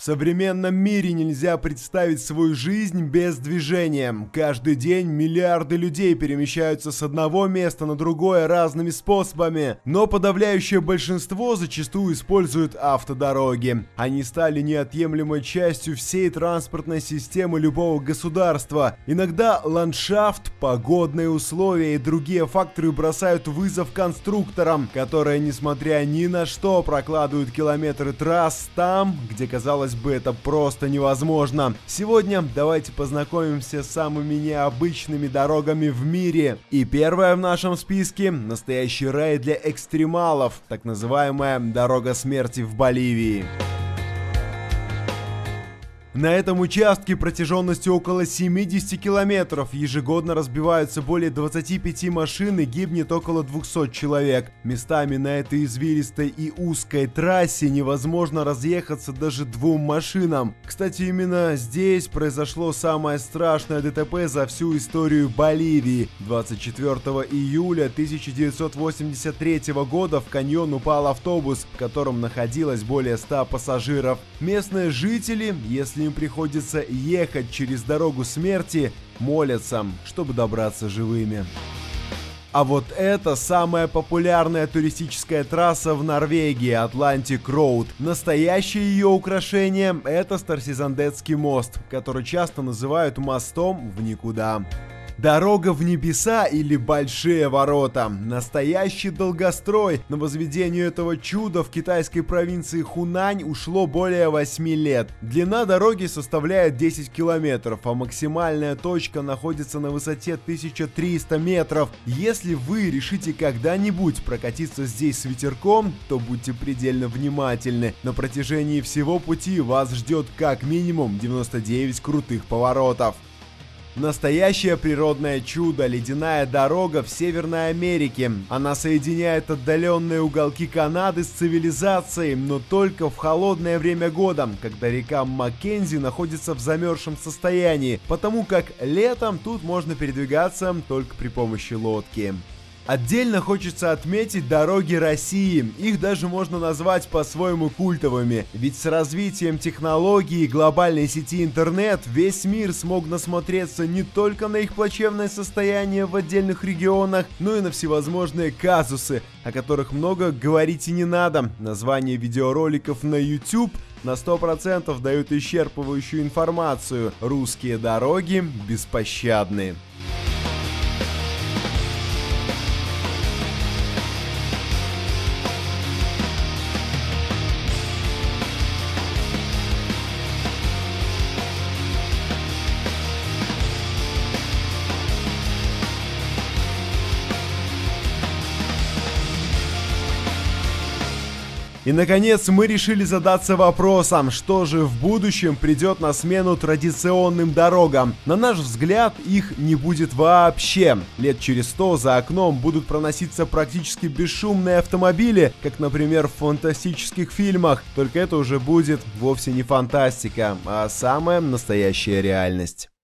В современном мире нельзя представить свою жизнь без движения. Каждый день миллиарды людей перемещаются с одного места на другое разными способами, но подавляющее большинство зачастую используют автодороги. Они стали неотъемлемой частью всей транспортной системы любого государства. Иногда ландшафт, погодные условия и другие факторы бросают вызов конструкторам, которые, несмотря ни на что, прокладывают километры трасс там, где, казалось бы, это просто невозможно. Сегодня давайте познакомимся с самыми необычными дорогами в мире. И первая в нашем списке — настоящий рай для экстремалов, так называемая дорога смерти в Боливии. На этом участке протяженностью около 70 километров ежегодно разбиваются более 25 машин и гибнет около 200 человек. Местами на этой извилистой и узкой трассе невозможно разъехаться даже двум машинам. Кстати, именно здесь произошло самое страшное ДТП за всю историю Боливии. 24 июля 1983 года в каньон упал автобус, в котором находилось более 100 пассажиров. Местные жители, если им приходится ехать через дорогу смерти, молятся, чтобы добраться живыми. А вот это самая популярная туристическая трасса в Норвегии — Atlantic Road. Настоящее ее украшение — это Старсизандетский мост, который часто называют мостом в никуда. Дорога в небеса или Большие ворота. Настоящий долгострой. На возведение этого чуда в китайской провинции Хунань ушло более 8 лет. Длина дороги составляет 10 километров, а максимальная точка находится на высоте 1300 метров. Если вы решите когда-нибудь прокатиться здесь с ветерком, то будьте предельно внимательны. На протяжении всего пути вас ждет как минимум 99 крутых поворотов. Настоящее природное чудо — ледяная дорога в Северной Америке. Она соединяет отдаленные уголки Канады с цивилизацией, но только в холодное время года, когда река Маккензи находится в замерзшем состоянии, потому как летом тут можно передвигаться только при помощи лодки. Отдельно хочется отметить дороги России. Их даже можно назвать по-своему культовыми. Ведь с развитием технологий и глобальной сети интернет весь мир смог насмотреться не только на их плачевное состояние в отдельных регионах, но и на всевозможные казусы, о которых много говорить и не надо. Названия видеороликов на YouTube на 100% дают исчерпывающую информацию. Русские дороги беспощадны. И, наконец, мы решили задаться вопросом, что же в будущем придет на смену традиционным дорогам. На наш взгляд, их не будет вообще. Лет через 100 за окном будут проноситься практически бесшумные автомобили, как, например, в фантастических фильмах. Только это уже будет вовсе не фантастика, а самая настоящая реальность.